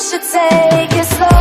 should take it slow.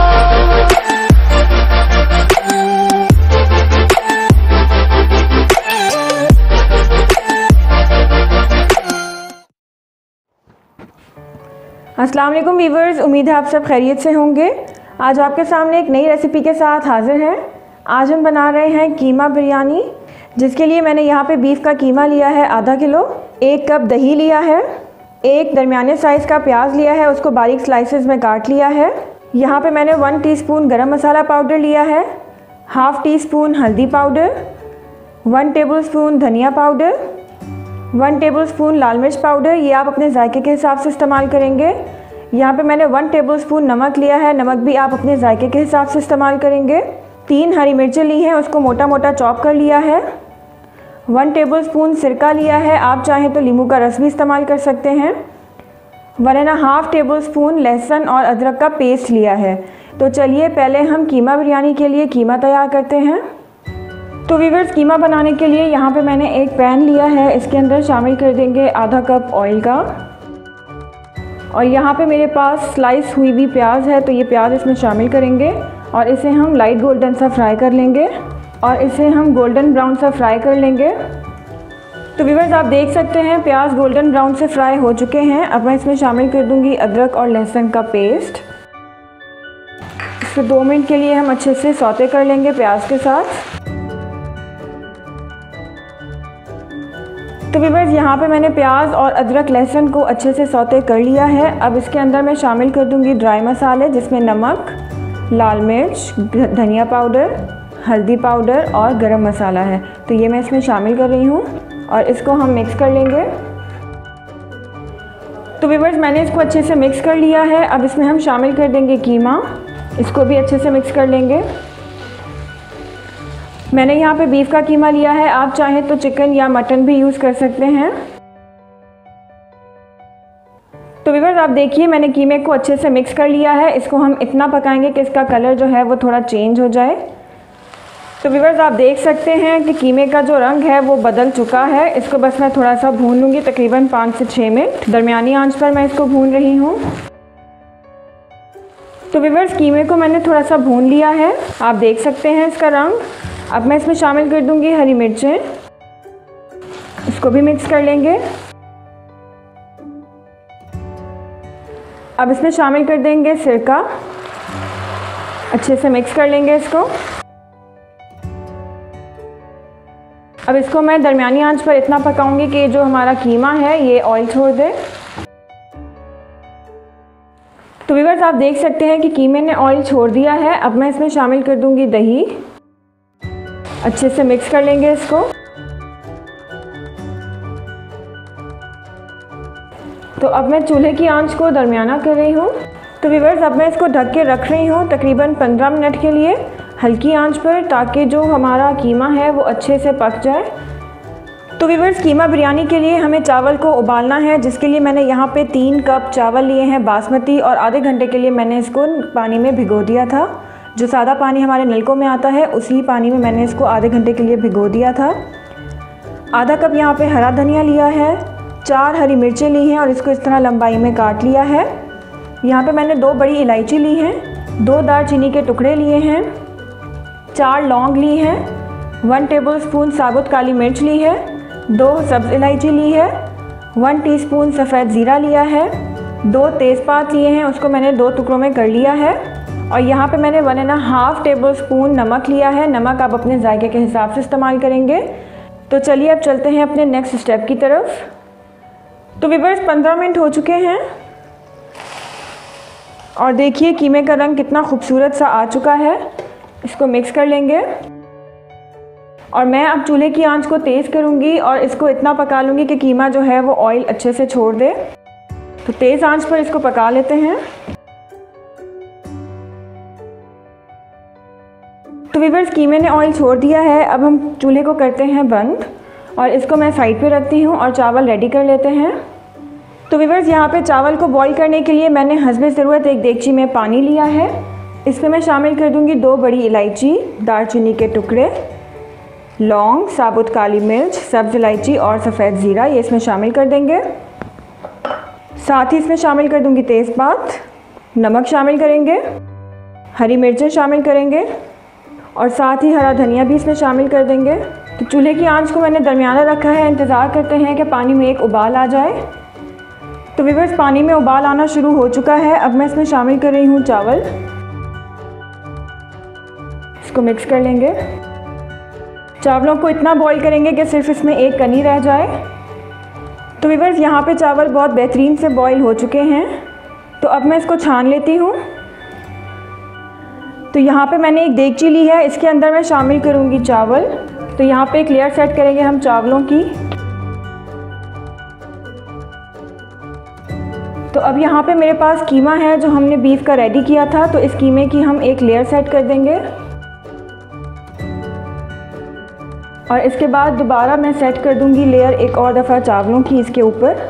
अस्सलाम वालेकुम viewers, उम्मीद है आप सब खैरियत से होंगे। आज आपके सामने एक नई रेसिपी के साथ हाज़िर हैं। आज हम बना रहे हैं कीमा बिरयानी, जिसके लिए मैंने यहाँ पे बीफ का कीमा लिया है आधा किलो, 1 कप दही लिया है, एक दरमियाने साइज़ का प्याज लिया है, उसको बारीक स्लाइसेस में काट लिया है। यहाँ पे मैंने 1 टीस्पून गरम मसाला पाउडर लिया है, ½ टीस्पून हल्दी पाउडर, 1 टेबलस्पून धनिया पाउडर, 1 टेबलस्पून लाल मिर्च पाउडर, ये आप अपने जायके के हिसाब से इस्तेमाल करेंगे। यहाँ पे मैंने 1 टेबलस्पून नमक लिया है, नमक भी आप अपने जायके के हिसाब से इस्तेमाल करेंगे। 3 हरी मिर्चें ली हैं, उसको मोटा मोटा चॉप कर लिया है। 1 टेबलस्पून सिरका लिया है, आप चाहें तो नींबू का रस भी इस्तेमाल कर सकते हैं। 1.5 टेबलस्पून लहसुन और अदरक का पेस्ट लिया है। तो चलिए पहले हम कीमा बिरयानी के लिए कीमा तैयार करते हैं। तो वीवर्स, कीमा बनाने के लिए यहाँ पे मैंने एक पैन लिया है, इसके अंदर शामिल कर देंगे आधा कप ऑयल का। और यहाँ पे मेरे पास स्लाइस हुई भी प्याज है, तो ये प्याज इसमें शामिल करेंगे और इसे हम लाइट गोल्डन सा फ्राई कर लेंगे और इसे हम गोल्डन ब्राउन सा फ्राई कर लेंगे। तो वीवर्स, आप देख सकते हैं प्याज गोल्डन ब्राउन से फ्राई हो चुके हैं। अब मैं इसमें शामिल कर दूँगी अदरक और लहसुन का पेस्ट। इसे 2 मिनट के लिए हम अच्छे से सौते कर लेंगे प्याज के साथ। तो वीवर्स, यहाँ पे मैंने प्याज और अदरक लहसुन को अच्छे से सौते कर लिया है। अब इसके अंदर मैं शामिल कर दूँगी ड्राई मसाले, जिसमें नमक, लाल मिर्च, धनिया पाउडर, हल्दी पाउडर और गरम मसाला है। तो ये मैं इसमें शामिल कर रही हूँ और इसको हम मिक्स कर लेंगे। तो वीवर्स, मैंने इसको अच्छे से मिक्स कर लिया है। अब इसमें हम शामिल कर देंगे कीमा, इसको भी अच्छे से मिक्स कर लेंगे। मैंने यहाँ पे बीफ का कीमा लिया है, आप चाहें तो चिकन या मटन भी यूज़ कर सकते हैं। तो वीवर्स, आप देखिए मैंने कीमे को अच्छे से मिक्स कर लिया है। इसको हम इतना पकाएंगे कि इसका कलर जो है वो थोड़ा चेंज हो जाए। तो वीवर्स, आप देख सकते हैं कि कीमे का जो रंग है वो बदल चुका है। इसको बस मैं थोड़ा सा भून लूँगी, तकरीबन 5 से 6 मिनट दरमियानी आंच पर मैं इसको भून रही हूँ। तो वीवर्स, कीमे को मैंने थोड़ा सा भून लिया है, आप देख सकते हैं इसका रंग। अब मैं इसमें शामिल कर दूंगी हरी मिर्चें, इसको भी मिक्स कर लेंगे। अब इसमें शामिल कर देंगे सिरका, अच्छे से मिक्स कर लेंगे इसको। अब इसको मैं दरमियानी आंच पर इतना पकाऊंगी कि जो हमारा कीमा है ये ऑयल छोड़ दे। तो व्यूअर्स, आप देख सकते हैं कि कीमे ने ऑयल छोड़ दिया है। अब मैं इसमें शामिल कर दूंगी दही, अच्छे से मिक्स कर लेंगे इसको। तो अब मैं चूल्हे की आंच को दरमियाना कर रही हूँ। तो व्यूअर्स, अब मैं इसको ढक के रख रही हूँ तकरीबन 15 मिनट के लिए हल्की आंच पर, ताकि जो हमारा कीमा है वो अच्छे से पक जाए। तो व्यूअर्स, कीमा बिरयानी के लिए हमें चावल को उबालना है, जिसके लिए मैंने यहाँ पे 3 कप चावल लिए हैं बासमती, और आधे घंटे के लिए मैंने इसको पानी में भिगो दिया था। जो सादा पानी हमारे नलकों में आता है उसी पानी में मैंने इसको आधे घंटे के लिए भिगो दिया था। आधा कप यहाँ पे हरा धनिया लिया है, 4 हरी मिर्चें ली हैं और इसको इस तरह लंबाई में काट लिया है। यहाँ पे मैंने 2 बड़ी इलायची ली हैं, 2 दालचीनी के टुकड़े लिए हैं, 4 लौंग ली हैं, 1 टेबलस्पून साबुत काली मिर्च ली है, 2 सब्ज़ इलायची ली है, 1 टीस्पून सफ़ेद ज़ीरा लिया है, 2 तेज़पात लिए हैं, उसको मैंने 2 टुकड़ों में कर लिया है। और यहाँ पे मैंने 1.5 टेबलस्पून नमक लिया है, नमक आप अपने जायके के हिसाब से इस्तेमाल करेंगे। तो चलिए अब चलते हैं अपने नेक्स्ट स्टेप की तरफ। तो व्यूअर्स, 15 मिनट हो चुके हैं और देखिए कीमे का रंग कितना खूबसूरत सा आ चुका है। इसको मिक्स कर लेंगे और मैं अब चूल्हे की आंच को तेज़ करूँगी और इसको इतना पका लूँगी कि कीमा जो है वो ऑयल अच्छे से छोड़ दे। तो तेज़ आंच पर इसको पका लेते हैं। तो व्यूअर्स, कीमे ने ऑयल छोड़ दिया है। अब हम चूल्हे को करते हैं बंद और इसको मैं साइड पे रखती हूँ और चावल रेडी कर लेते हैं। तो व्यूअर्स, यहाँ पे चावल को बॉईल करने के लिए मैंने हस्बे ज़रूरत एक देगची में पानी लिया है। इसमें मैं शामिल कर दूँगी 2 बड़ी इलायची, दालचीनी के टुकड़े, लौंग, साबुत काली मिर्च, सब्ज़ इलायची और सफ़ेद ज़ीरा, ये इसमें शामिल कर देंगे। साथ ही इसमें शामिल कर दूँगी तेज़पात नमक शामिल करेंगे, हरी मिर्चें शामिल करेंगे और साथ ही हरा धनिया भी इसमें शामिल कर देंगे। तो चूल्हे की आंच को मैंने दरमियाना रखा है। इंतज़ार करते हैं कि पानी में एक उबाल आ जाए। तो व्यूअर्स, पानी में उबाल आना शुरू हो चुका है। अब मैं इसमें शामिल कर रही हूँ चावल। इसको मिक्स कर लेंगे। चावलों को इतना बॉईल करेंगे कि सिर्फ इसमें एक कनी रह जाए। तो व्यूअर्स, यहाँ पे चावल बहुत बेहतरीन से बॉईल हो चुके हैं। तो अब मैं इसको छान लेती हूँ। तो यहाँ पे मैंने एक देगची ली है, इसके अंदर मैं शामिल करूँगी चावल। तो यहाँ पे एक लेयर सेट करेंगे हम चावलों की। तो अब यहाँ पे मेरे पास कीमा है जो हमने बीफ का रेडी किया था। तो इस कीमे की हम एक लेयर सेट कर देंगे और इसके बाद दोबारा मैं सेट कर दूँगी लेयर एक और दफ़ा चावलों की इसके ऊपर।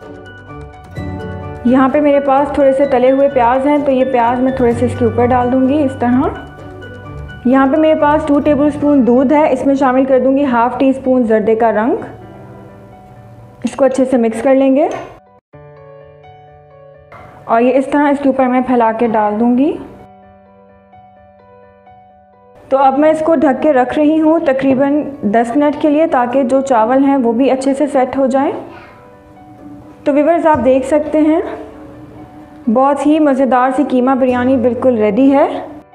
यहाँ पे मेरे पास थोड़े से तले हुए प्याज हैं, तो ये प्याज मैं थोड़े से इसके ऊपर डाल दूँगी इस तरह। यहाँ पे मेरे पास 2 टेबलस्पून दूध है, इसमें शामिल कर दूँगी हाफ़ टी स्पून जर्दे का रंग। इसको अच्छे से मिक्स कर लेंगे और ये इस तरह इसके ऊपर मैं फैला के डाल दूँगी। तो अब मैं इसको ढक के रख रही हूँ तकरीबन 10 मिनट के लिए, ताकि जो चावल हैं वो भी अच्छे से सेट हो जाएं। तो व्यूअर्स, आप देख सकते हैं बहुत ही मज़ेदार सी कीमा बिरयानी बिल्कुल रेडी है।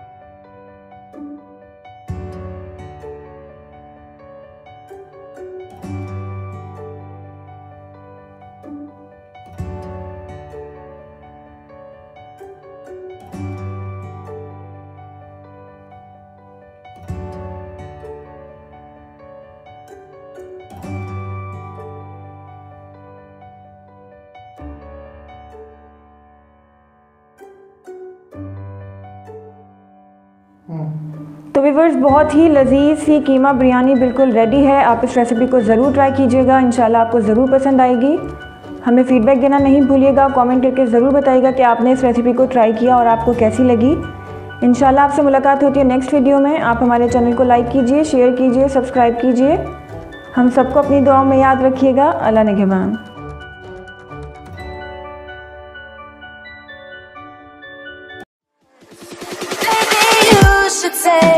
तो व्यूअर्स, बहुत ही लजीज सी कीमा बिरयानी बिल्कुल रेडी है। आप इस रेसिपी को ज़रूर ट्राई कीजिएगा, इंशाल्लाह आपको ज़रूर पसंद आएगी। हमें फ़ीडबैक देना नहीं भूलिएगा, कमेंट करके ज़रूर बताइएगा कि आपने इस रेसिपी को ट्राई किया और आपको कैसी लगी। इंशाल्लाह आपसे मुलाकात होती है नेक्स्ट वीडियो में। आप हमारे चैनल को लाइक कीजिए, शेयर कीजिए, सब्सक्राइब कीजिए। हम सबको अपनी दुआओं में याद रखिएगा। अल्लाह निगहबान। Should say